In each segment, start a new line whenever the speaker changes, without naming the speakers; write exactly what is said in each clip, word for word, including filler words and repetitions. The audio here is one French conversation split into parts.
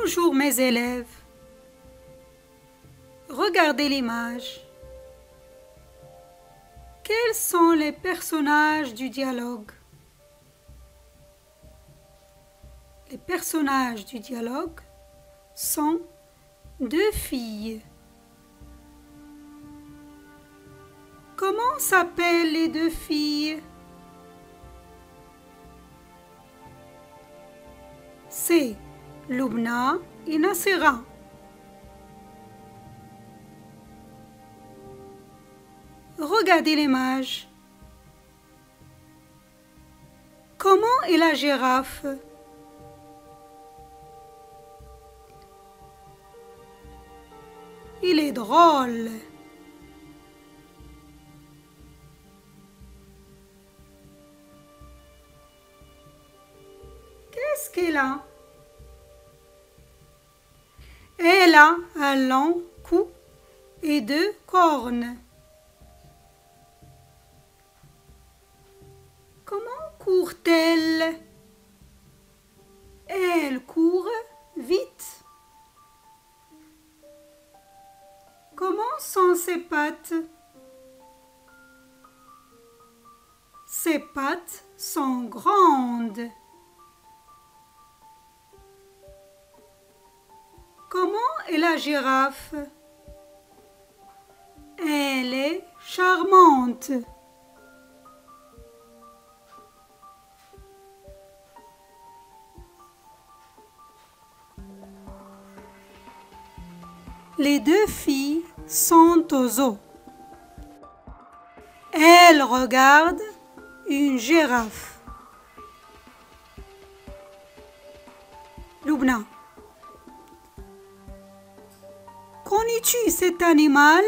Bonjour mes élèves. Regardez l'image. Quels sont les personnages du dialogue? Les personnages du dialogue sont deux filles. Comment s'appellent les deux filles? C'est Lubna et Nasira. Regardez l'image. Comment est la girafe? Il est drôle. Qu'est-ce qu'elle a? Elle a un long cou et deux cornes. Comment court-elle? Elle court vite. Comment sont ses pattes? Ses pattes sont grandes. Comment est la girafe? Elle est charmante. Les deux filles sont au zoo. Elles regardent une girafe. Lubna, connais-tu cet animal?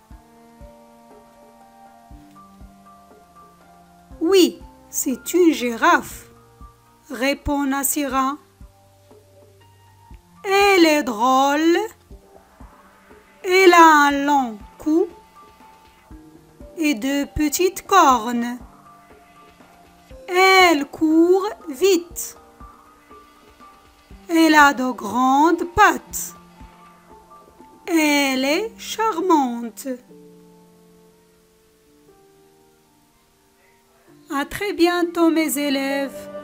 Oui, c'est une girafe, répond Nasira. Elle est drôle. Elle a un long cou et deux petites cornes. Elle court vite. Elle a de grandes pattes. Elle est charmante. À très bientôt mes élèves.